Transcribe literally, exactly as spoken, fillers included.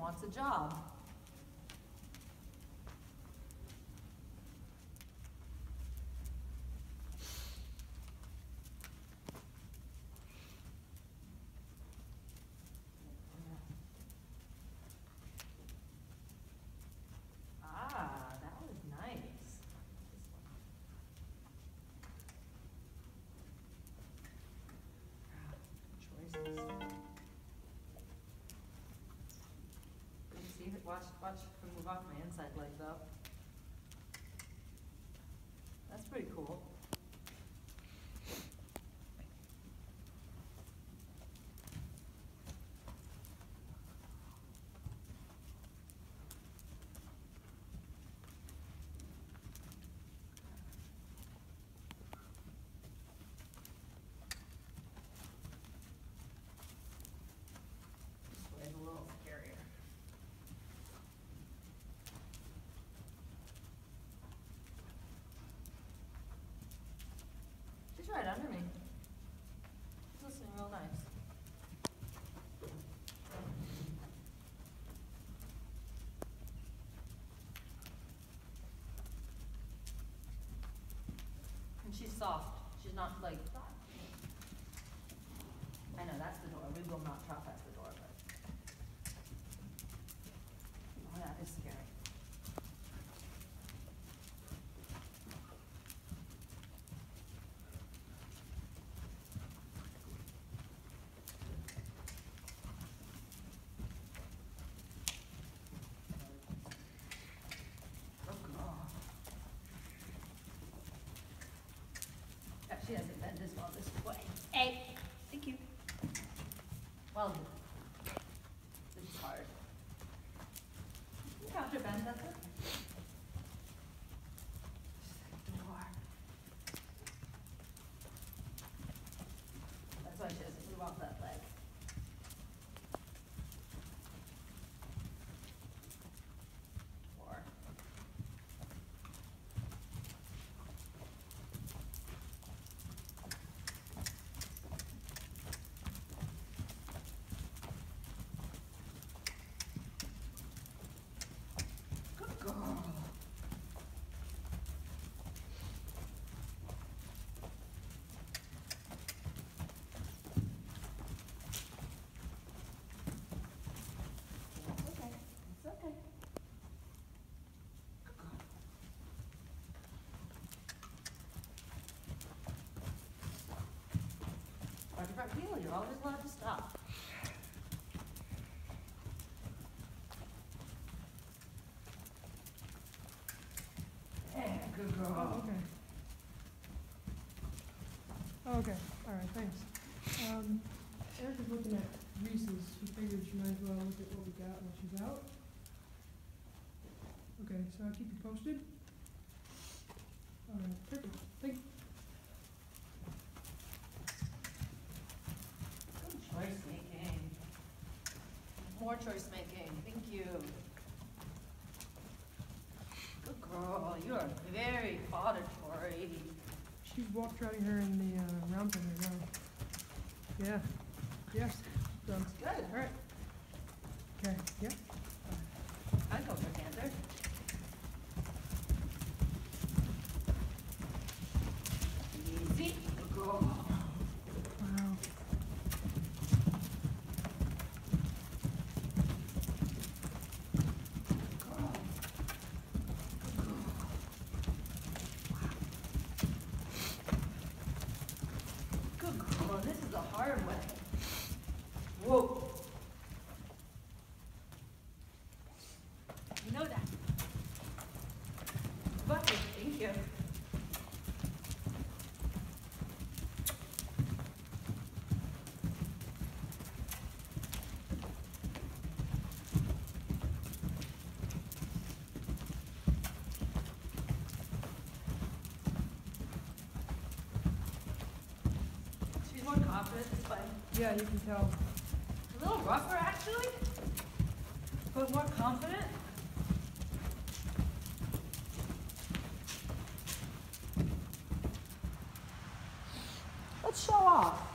wants a job. Ah, that was nice. Choices. See, watch, watch her move off my inside leg though. That's pretty cool. This way's a little scarier. She's right under me. She's listening real nice. And she's soft. She's not like, I know that's the door. We will not trespass the door, but oh, that is scary. She hasn't been this well this way. Hey, thank you. Well done. This is hard. You counter bend, that's it. Door. That's why she doesn't move off that leg. Four. Front heel, you're always allowed to stop. Yeah, good girl. Oh, okay. Oh, okay. All right, thanks. Um, Erica's looking at Reese's. She figured she might as well look at what we got while she's out. Okay, so I'll keep you posted. All right, perfect. Thank you. Choice making. More choice making. Thank you. Good girl. You are very auditory. She's walk trotting her in the uh, round pen right now. Yeah. Yes. So, Good. all right. Okay. Yeah. I'd go for canter. Easy. Good girl. Wow. Hard way. Whoa. You know that. Bucket, thank you. She's more confident this way. Yeah, you can tell. A little rougher, actually, but more confident. Let's show off.